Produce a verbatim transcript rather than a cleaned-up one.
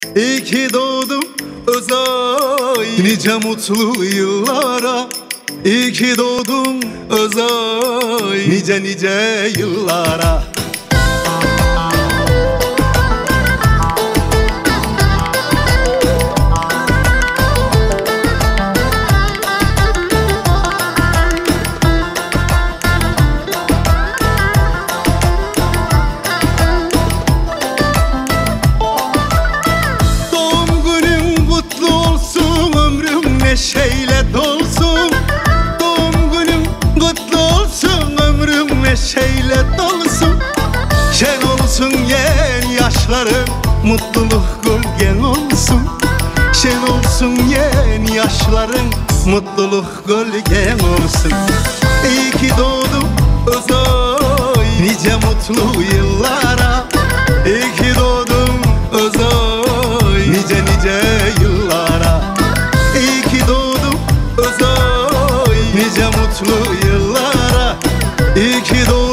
İyi ki doğdum Özay, nice mutlu yıllara. İyi ki doğdum Özay, nice nice yıllara. Neşeyle dolsun, doğum günün kutlu olsun, ömrüm neşeyle dolsun. Şen olsun yen yaşların, mutluluk gölgen olsun. Şen olsun yen yaşların, mutluluk gölgen olsun. İyi ki doğdum Özay, nice mutlu yıllara. İyi ki doğdum Özay, nice nice yıllara. İyi ki doğdum Özay, nice mutlu yıllara. İyi ki doğdum